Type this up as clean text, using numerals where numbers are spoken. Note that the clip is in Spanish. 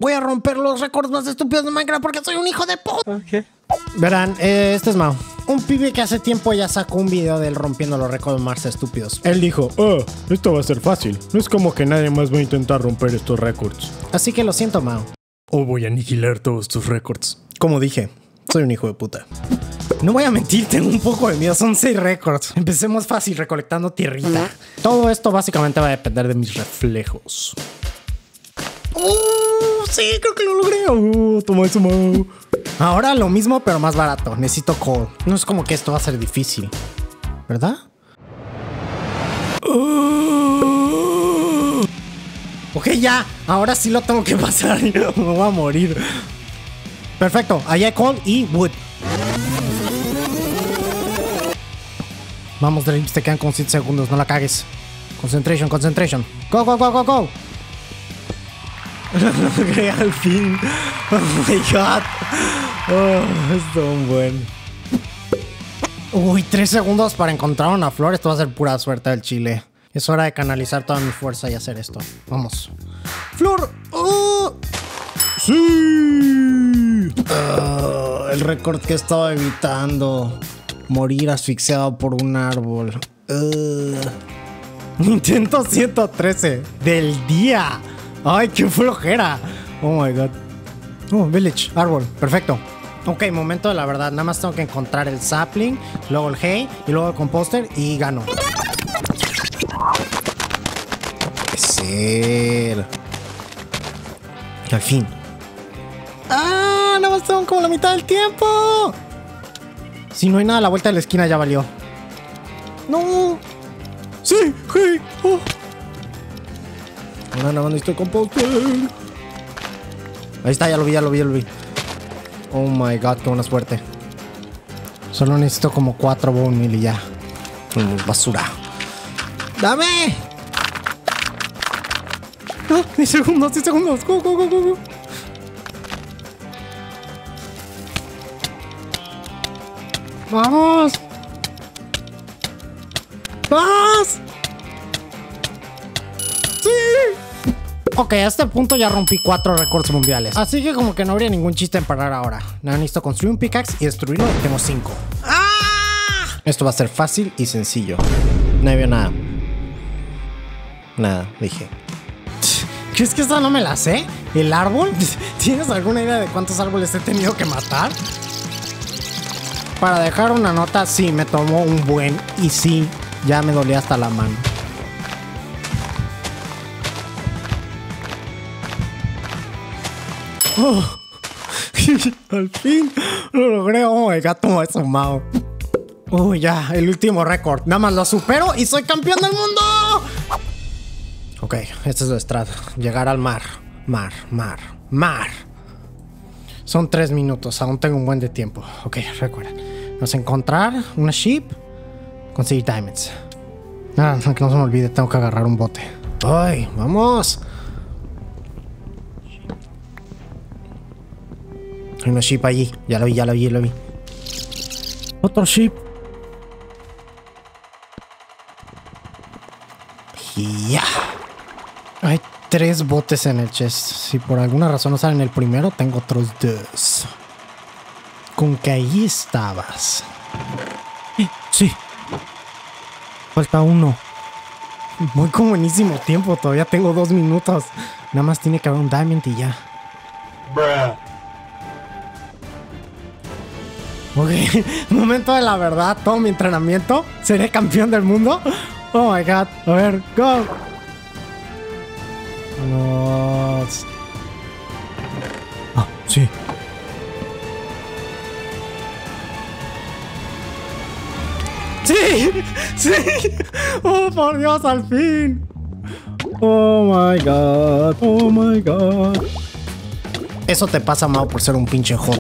Voy a romper los récords más estúpidos de Minecraft porque soy un hijo de puta. Okay. Verán, este es Mao. Un pibe que hace tiempo ya sacó un video de él rompiendo los récords más estúpidos. Él dijo, esto va a ser fácil. No es como que nadie más va a intentar romper estos récords. Así que lo siento, Mao. Voy a aniquilar todos tus récords. Como dije, soy un hijo de puta. No voy a mentir, tengo un poco de miedo. Son 6 récords. Empecemos fácil, recolectando tierrita. Todo esto básicamente va a depender de mis reflejos. Sí, creo que lo logré. Toma eso, Mao. Ahora lo mismo, pero más barato. Necesito coal. No es como que esto va a ser difícil, ¿verdad? Ok, ya. Ahora sí lo tengo que pasar. Me voy a morir. Perfecto. Allá hay coal y wood. Vamos, Dreams. Te quedan como 7 segundos. No la cagues. Concentration, concentration. Go, go, go, go, go. Lo logré al fin. Oh my god. Es tan bueno. Uy, 3 segundos para encontrar una flor. Esto va a ser pura suerte del chile. Es hora de canalizar toda mi fuerza y hacer esto. Vamos. ¡Flor! ¡Sí! El récord que estaba evitando. Morir asfixiado por un árbol. Intento 113 del día. ¡Ay, qué flojera! Oh my god. Oh, village, árbol, perfecto. Ok, momento de la verdad. Nada más tengo que encontrar el sapling, luego el hay y luego el composter y gano. Puede ser. Al fin. ¡Ah! Nada más tengo como la mitad del tiempo. Si no hay nada a la vuelta de la esquina ya valió. ¡No! ¡Sí! ¡Hey! ¡Oh! Ahora nada más necesito composter. Ahí está, ya lo vi, ya lo vi, ya lo vi. Oh my god, qué buena suerte. Solo necesito como 4 bone meal y ya. Basura. ¡Dame! ¡Ah! 10 segundos, 10 segundos. Go, go, go, go, go. ¡Vamos! ¡Vamos! ¡Sí! Ok, a este punto ya rompí 4 récords mundiales. Así que como que no habría ningún chiste en parar ahora. Nada, necesito construir un pickaxe y destruirlo y tengo 5. ¡Ah! Esto va a ser fácil y sencillo. No veo nada. Nada, dije. ¿Crees que esta no me la sé? ¿El árbol? ¿Tienes alguna idea de cuántos árboles he tenido que matar? Para dejar una nota, sí, me tomó un buen. Y sí, ya me dolía hasta la mano. Oh. Al fin lo logré. Oh my god, toma eso, Mao. Ya, el último récord. Nada más lo supero y soy campeón del mundo. Ok, este es lo strat. Llegar al mar. Mar. Son 3 minutos. Aún tengo un buen de tiempo. Ok, recuerda. Vamos a encontrar una sheep. Conseguir diamonds. Que no se me olvide. Tengo que agarrar un bote. ¡Ay! ¡Vamos! Hay una sheep allí. Ya la vi. Otro sheep. Ya. Hay 3 botes en el chest. Si por alguna razón no salen el primero, tengo otros 2. Con que ahí estabas. Sí. Falta 1. Voy con buenísimo tiempo. Todavía tengo 2 minutos. Nada más tiene que haber un diamond y ya. Ok, momento de la verdad. Todo mi entrenamiento. ¿Seré campeón del mundo? Oh my god. A ver, go. Vamos. Sí. ¡Sí! ¡Sí! ¡Oh, por Dios, al fin! Oh my god. Eso te pasa, Mao, por ser un pinche joder.